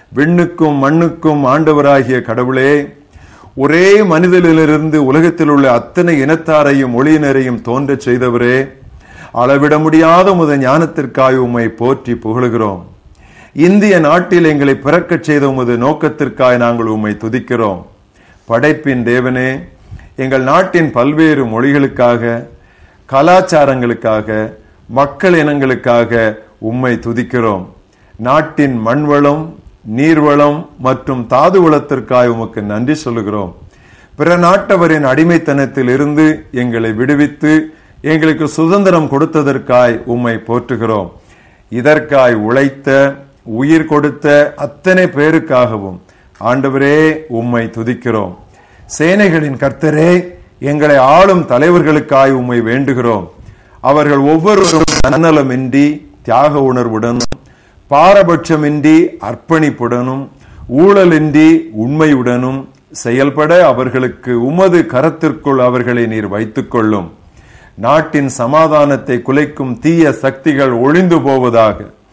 விண்ணுக்கும் மண்ணுக்கும் ஆண்டவராகிய கடவுளே, ஒரே மனிதனிலிருந்து உலகத்தில் உள்ள அத்தனை இனத்தாரையும் மொழியினரையும் தோன்றச் செய்தவரே, அளவிட முடியாத உமது ஞானத்திற்காக உம்மை போற்றி புகழுகிறோம். இந்திய நாட்டில் எங்களை பிறக்கச் செய்த உமது நோக்கத்திற்காக நாங்கள் உம்மை துதிக்கிறோம். படைப்பின் தேவனே, எங்கள் நாட்டின் பல்வேறு மொழிகளுக்காக, கலாச்சாரங்களுக்காக, மக்கள் இனங்களுக்காக உம்மை துதிக்கிறோம். நாட்டின் மண்வளம், நீர்வளம் மற்றும் தாது வளத்திற்காக உமக்கு நன்றி சொல்லுகிறோம். பிற நாட்டவரின் அடிமைத்தனத்தில் இருந்து எங்களை விடுவித்து எங்களுக்கு சுதந்திரம் கொடுத்ததற்காய் உம்மை போற்றுகிறோம். இதற்காய் உழைத்த, உயிர் கொடுத்த அத்தனை பேருக்காகவும் ஆண்டவரே உம்மை துதிக்கிறோம். சேனைகளின் கர்த்தரே, எங்களை ஆளும் தலைவர்களுக்காய் உம்மை வேண்டுகிறோம். அவர்கள் ஒவ்வொருவரும் தன்னலமின்றி தியாக உணர்வுடனும், பாரபட்சமின்றி அர்ப்பணிப்புடனும், ஊழலின்றி உண்மையுடனும் செயல்பட அவர்களுக்கு உமது கரத்திற்குள் அவர்களை நீர் வைத்துக் கொள்ளும். நாட்டின் சமாதானத்தை குலைக்கும் தீய சக்திகள் ஒழிந்து போவதாக.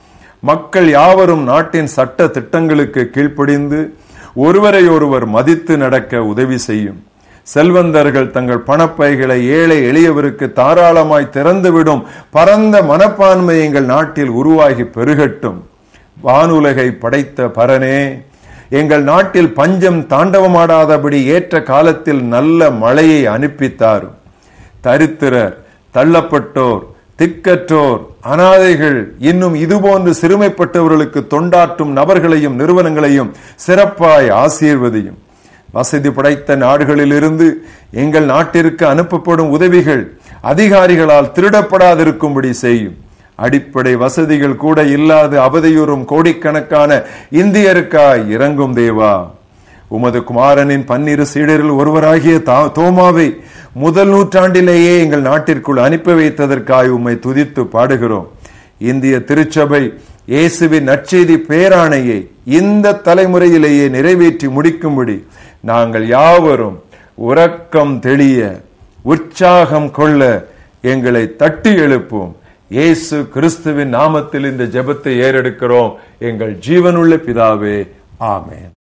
மக்கள் யாவரும் நாட்டின் சட்ட திட்டங்களுக்கு கீழ்ப்படிந்து ஒருவரை ஒருவர் மதித்து நடக்க உதவி செய்யும். செல்வந்தர்கள் தங்கள் பணப்பைகளை ஏழை எளியவருக்கு தாராளமாய் திறந்துவிடும் பரந்த மனப்பான்மை எங்கள் நாட்டில் உருவாகி பெருகட்டும். வானுலகை படைத்த பரனே, எங்கள் நாட்டில் பஞ்சம் தாண்டவமாடாதபடி ஏற்ற காலத்தில் நல்ல மழையை அனுப்பித்தாரும். தரித்திரர், தள்ளப்பட்டோர், திக்கற்றோர், அனாதைகள், இன்னும் இதுபோன்று சிறுமைப்பட்டவர்களுக்கு தொண்டாற்றும் நபர்களையும் நிறுவனங்களையும் சிறப்பாய் ஆசீர்வதியும். வசதி படைத்த நாடுகளிலிருந்து எங்கள் நாட்டிற்கு அனுப்பப்படும் உதவிகள் அதிகாரிகளால் திருடப்படாதிருக்கும்படி செய்யும். அடிப்படை வசதிகள் கூட இல்லாத அவதியுறும் கோடிக்கணக்கான இந்தியருக்காய் இறங்கும் தேவா. உமது குமாரனின் 12 சீடரில் ஒருவராகிய தோமாவை முதல் நூற்றாண்டிலேயே எங்கள் நாட்டிற்குள் அனுப்பி வைத்ததற்காக உம்மை துதித்து பாடுகிறோம். இந்திய திருச்சபை இயேசுவின் நற்செய்தி பேராணையை இந்த தலைமுறையிலேயே நிறைவேற்றி முடிக்கும்படி நாங்கள் யாவரும் உறக்கம் தெளிய, உற்சாகம் கொள்ள எங்களை தட்டி எழுப்பும். இயேசு கிறிஸ்துவின் நாமத்தில் இந்த ஜெபத்தை ஏறெடுக்கிறோம் எங்கள் ஜீவனுள்ள பிதாவே, ஆமென்.